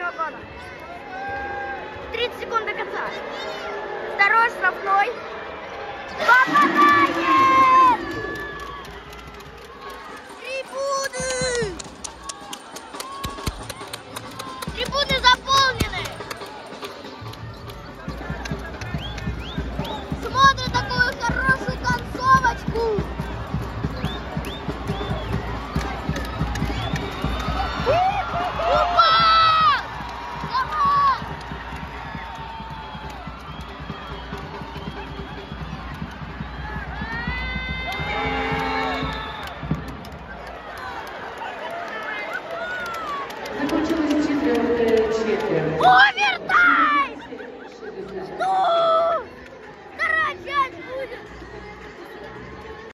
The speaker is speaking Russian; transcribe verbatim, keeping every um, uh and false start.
первого года. тридцать секунд до конца. Второй штрафной. Попадает! Трибуны! Трибуны заполнены! Смотрят такую хорошую концовочку! Закончилась четвертая четверть. Овертайм! Что